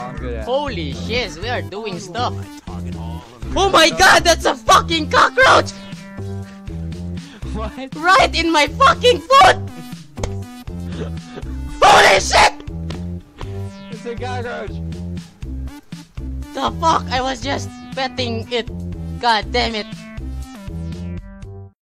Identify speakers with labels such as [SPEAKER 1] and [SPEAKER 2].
[SPEAKER 1] I'm good at.
[SPEAKER 2] Holy shit, we are doing stuff. Oh my god, that's a fucking cockroach!
[SPEAKER 1] What?
[SPEAKER 2] Right in my fucking foot! Holy shit!
[SPEAKER 1] It's a cockroach.
[SPEAKER 2] The fuck? I was just petting it. God damn it.